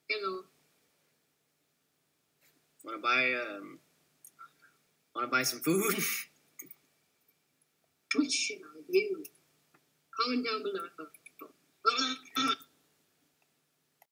Hello. Wanna buy some food? What should I do? Comment down below.